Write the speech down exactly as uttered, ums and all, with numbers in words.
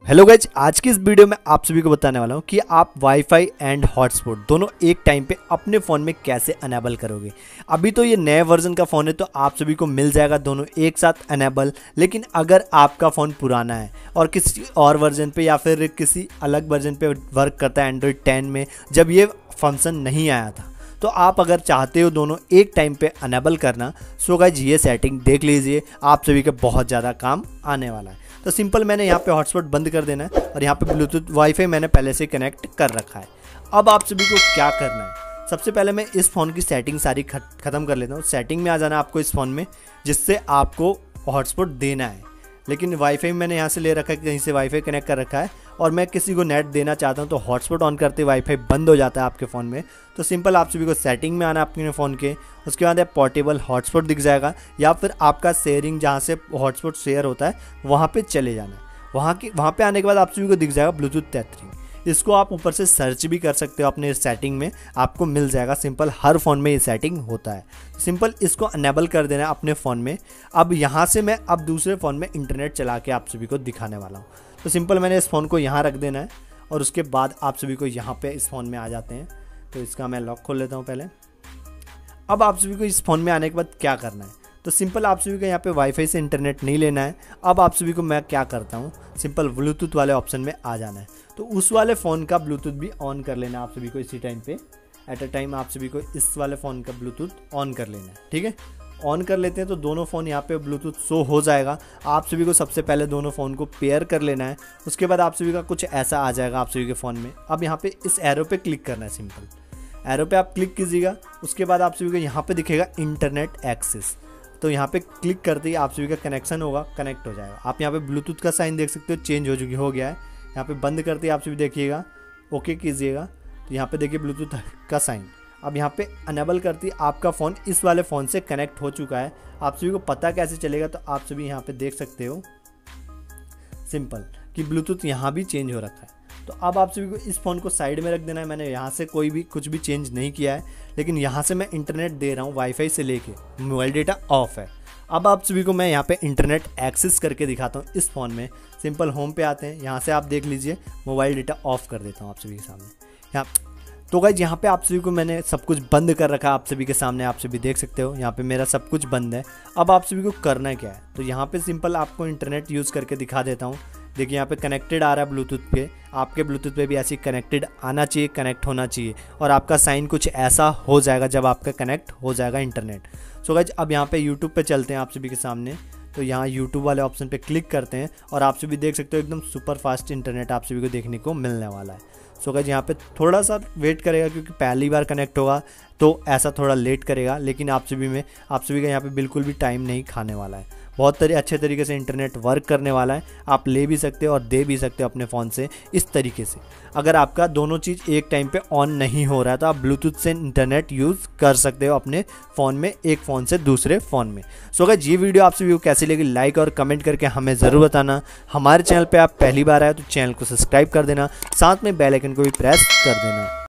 Hello guys, आज की इस वीडियो में आप सभी को बताने वाला हूँ कि आप वाईफाई एंड हॉटस्पॉट दोनों एक टाइम पे अपने फ़ोन में कैसे अनेबल करोगे। अभी तो ये नए वर्जन का फ़ोन है तो आप सभी को मिल जाएगा दोनों एक साथ अनेबल। लेकिन अगर आपका फ़ोन पुराना है और किसी और वर्जन पे या फिर किसी अलग वर्जन पे वर्क करता है एंड्रॉयड टेन में, जब ये फंक्शन नहीं आया था, तो आप अगर चाहते हो दोनों एक टाइम पे अनेबल करना, सो गाइज ये सेटिंग देख लीजिए, आप सभी के बहुत ज़्यादा काम आने वाला है। तो सिंपल मैंने यहाँ पे हॉटस्पॉट बंद कर देना है और यहाँ पे ब्लूटूथ वाईफाई मैंने पहले से कनेक्ट कर रखा है। अब आप सभी को क्या करना है, सबसे पहले मैं इस फ़ोन की सेटिंग सारी ख़त्म कर लेता हूँ। सेटिंग में आ जाना आपको इस फ़ोन में, जिससे आपको हॉटस्पॉट देना है। लेकिन वाईफाई मैंने यहाँ से ले रखा है, कहीं से वाईफाई कनेक्ट कर रखा है और मैं किसी को नेट देना चाहता हूँ तो हॉटस्पॉट ऑन करते वाईफाई बंद हो जाता है आपके फ़ोन में। तो सिंपल आप सभी को सेटिंग में आना है अपने फ़ोन के, उसके बाद पोर्टेबल हॉटस्पॉट दिख जाएगा या फिर आपका शेयरिंग जहाँ से हॉटस्पॉट शेयर होता है वहाँ पे चले जाना है। वहाँ की वहाँ पे आने के बाद आप सभी को दिख जाएगा ब्लूटूथ तैंतीस। इसको आप ऊपर से सर्च भी कर सकते हो अपने सेटिंग में, आपको मिल जाएगा। सिंपल हर फ़ोन में ये सेटिंग होता है। सिंपल इसको अनेबल कर देना है अपने फ़ोन में। अब यहाँ से मैं अब दूसरे फ़ोन में इंटरनेट चला के आप सभी को दिखाने वाला हूँ। तो सिंपल मैंने इस फ़ोन को यहाँ रख देना है और उसके बाद आप सभी को यहाँ पे इस फ़ोन में आ जाते हैं। तो इसका मैं लॉक खोल लेता हूँ पहले। अब आप सभी को इस फ़ोन में आने के बाद क्या करना है, तो सिंपल आप सभी को यहाँ पे वाईफाई से इंटरनेट नहीं लेना है। अब आप सभी को मैं क्या करता हूँ, सिंपल ब्लूटूथ वाले ऑप्शन में आ जाना है। तो उस वाले फ़ोन का ब्लूटूथ भी ऑन कर लेना है आप सभी को इसी टाइम पे। एट अ टाइम आप सभी को इस वाले फ़ोन का ब्लूटूथ ऑन कर लेना है। ठीक है, ऑन कर लेते हैं तो दोनों फ़ोन यहाँ पे ब्लूटूथ शो हो जाएगा। आप सभी को सबसे पहले दोनों फ़ोन को पेयर कर लेना है। उसके बाद आप सभी का कुछ ऐसा आ जाएगा आप सभी के फ़ोन में। अब यहाँ पे इस एरो पे क्लिक करना है, सिंपल एरो पे आप क्लिक कीजिएगा। उसके बाद आप सभी को यहाँ पे दिखेगा इंटरनेट एक्सेस। तो यहाँ पे क्लिक करते ही आप सभी का कनेक्शन होगा, कनेक्ट हो जाएगा। आप यहाँ पे ब्लूटूथ का साइन देख सकते हो, चेंज हो चुकी हो गया है। यहाँ पे बंद करते ही आप सभी देखिएगा, ओके कीजिएगा। तो यहाँ पे देखिए ब्लूटूथ का साइन। अब यहाँ पे अनेबल करती आपका फ़ोन इस वाले फ़ोन से कनेक्ट हो चुका है। आप सभी को पता कैसे चलेगा, तो आप सभी यहाँ पे देख सकते हो सिंपल कि ब्लूटूथ यहाँ भी चेंज हो रखा है। तो अब आप सभी को इस फ़ोन को साइड में रख देना है। मैंने यहाँ से कोई भी कुछ भी चेंज नहीं किया है, लेकिन यहाँ से मैं इंटरनेट दे रहा हूँ वाईफाई से लेके, मोबाइल डेटा ऑफ है। अब आप सभी को मैं यहाँ पे इंटरनेट एक्सेस करके दिखाता हूँ इस फ़ोन में। सिंपल होम पे आते हैं, यहाँ से आप देख लीजिए मोबाइल डेटा ऑफ कर देता हूँ आप सभी के सामने। यहाँ तो गाइस यहाँ पे आप सभी को मैंने सब कुछ बंद कर रखा है आप सभी के सामने, आप सभी देख सकते हो यहाँ पे मेरा सब कुछ बंद है। अब आप सभी को करना क्या है, तो यहाँ पे सिंपल आपको इंटरनेट यूज़ करके दिखा देता हूँ। देखिए यहाँ पे कनेक्टेड आ रहा है ब्लूटूथ पे, आपके ब्लूटूथ पे भी ऐसी कनेक्टेड आना चाहिए, कनेक्ट होना चाहिए और आपका साइन कुछ ऐसा हो जाएगा जब आपका कनेक्ट हो जाएगा इंटरनेट। सो गाइस अब यहाँ पे यूट्यूब पे चलते हैं आप सभी के सामने। तो यहाँ यूट्यूब वाले ऑप्शन पे क्लिक करते हैं और आप सभी देख सकते हो एकदम सुपर फास्ट इंटरनेट आप सभी को देखने को मिलने वाला है। सो गाइस यहाँ पे थोड़ा सा वेट करेगा क्योंकि पहली बार कनेक्ट होगा तो ऐसा थोड़ा लेट करेगा, लेकिन आप सभी में आप सभी का यहाँ पे बिल्कुल भी टाइम नहीं खाने वाला है। बहुत तरी अच्छे तरीके से इंटरनेट वर्क करने वाला है। आप ले भी सकते हो और दे भी सकते हो अपने फ़ोन से इस तरीके से। अगर आपका दोनों चीज़ एक टाइम पे ऑन नहीं हो रहा है तो आप ब्लूटूथ से इंटरनेट यूज़ कर सकते हो अपने फ़ोन में, एक फ़ोन से दूसरे फ़ोन में। सो अगर ये वीडियो आप सभी को कैसी लगी, लाइक और कमेंट करके हमें ज़रूर बताना। हमारे चैनल पर आप पहली बार आए तो चैनल को सब्सक्राइब कर देना, साथ में बेल आइकन को भी प्रेस कर देना।